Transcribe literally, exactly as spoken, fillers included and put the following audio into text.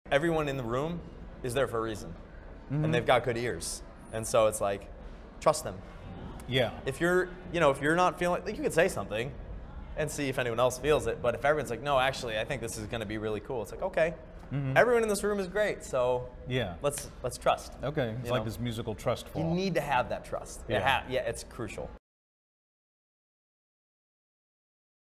Everyone in the room is there for a reason, Mm-hmm. and they've got good ears, and so it's like, trust them. Yeah. If you're, you know, if you're not feeling, like, you could say something, and see if anyone else feels it. But if everyone's like, no, actually, I think this is going to be really cool. It's like, okay, Mm-hmm. everyone in this room is great, so Yeah. let's let's trust. Okay. It's You like know? this musical trust You fall. need to have that trust. It Yeah. ha- yeah, it's crucial.